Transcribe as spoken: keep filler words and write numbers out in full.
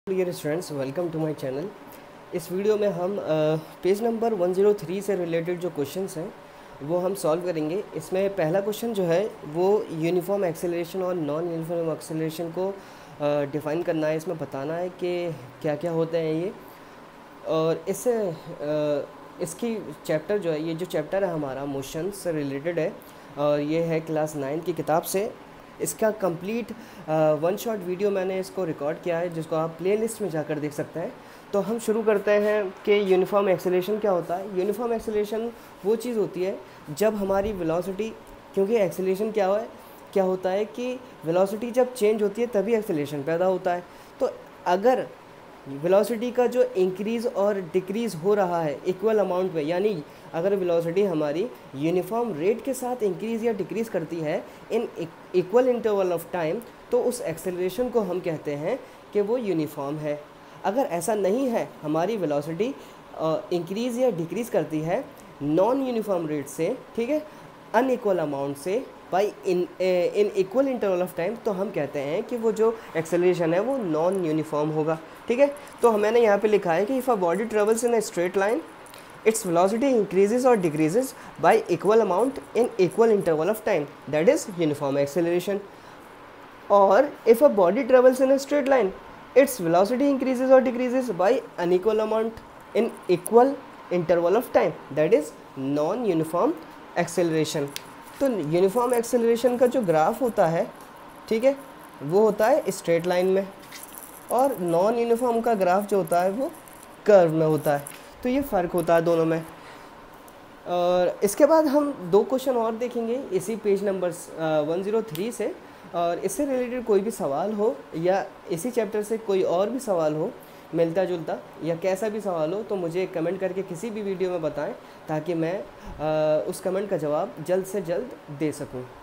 Dear students, welcome to my channel. इस video में हम पेज नंबर एक सौ तीन से रिलेटेड जो क्वेश्चंस हैं वो हम सॉल्व करेंगे। इसमें पहला क्वेश्चन जो है वो यूनिफॉर्म एक्सेलरेशन और नॉन यूनिफॉर्म एक्सेलरेशन को डिफ़ाइन करना है। इसमें बताना है कि क्या क्या होते हैं ये, और इससे uh, इसकी चैप्टर जो है, ये जो चैप्टर है हमारा मोशन से रिलेटेड है और ये है क्लास नाइन की किताब से। इसका कंप्लीट वन शॉट वीडियो मैंने इसको रिकॉर्ड किया है, जिसको आप प्लेलिस्ट में जाकर देख सकते हैं। तो हम शुरू करते हैं कि यूनिफॉर्म एक्सेलरेशन क्या होता है। यूनिफॉर्म एक्सेलरेशन वो चीज़ होती है जब हमारी वेलोसिटी, क्योंकि एक्सेलरेशन क्या है क्या होता है कि वेलोसिटी जब चेंज होती है तभी एक्सेलरेशन पैदा होता है। तो अगर वेलोसिटी का जो इंक्रीज़ और डिक्रीज़ हो रहा है इक्वल अमाउंट में, यानी अगर वेलोसिटी हमारी यूनिफॉर्म रेट के साथ इंक्रीज़ या डिक्रीज़ करती है in equal interval of time, तो उस एक्सेलरेशन को हम कहते हैं कि वो यूनिफॉर्म है। अगर ऐसा नहीं है, हमारी वेलोसिटी इंक्रीज़ या डिक्रीज़ करती है नॉन यूनिफॉर्म रेट से, ठीक है, अनइक्वल अमाउंट से, by in in equal interval of time, तो हम कहते हैं कि वो जो एक्सेलरेशन है वो नॉन यूनिफॉर्म होगा। ठीक है, तो मैंने यहाँ पे लिखा है कि if a body travels in a straight line, its velocity increases or decreases by equal amount in equal interval of time, that is uniform acceleration. Or if a body travels in a straight line, its velocity increases or decreases by unequal amount in equal interval of time, that is non uniform acceleration. तो uniform acceleration का जो graph होता है, ठीक है, वो होता है स्ट्रेट लाइन में, और नॉन यूनिफॉर्म का ग्राफ जो होता है वो कर्व में होता है। तो ये फ़र्क होता है दोनों में। और इसके बाद हम दो क्वेश्चन और देखेंगे इसी पेज नंबर एक सौ तीन से, और इससे रिलेटेड कोई भी सवाल हो या इसी चैप्टर से कोई और भी सवाल हो, मिलता जुलता या कैसा भी सवाल हो, तो मुझे कमेंट करके किसी भी वीडियो में बताएं, ताकि मैं आ, उस कमेंट का जवाब जल्द से जल्द दे सकूं।